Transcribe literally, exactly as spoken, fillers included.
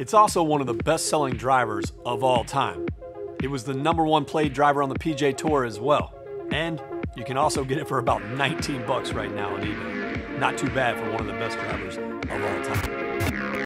It's also one of the best-selling drivers of all time. It was the number one played driver on the P G A Tour as well. And you can also get it for about nineteen bucks right now on eBay. Not too bad for one of the best drivers of all time.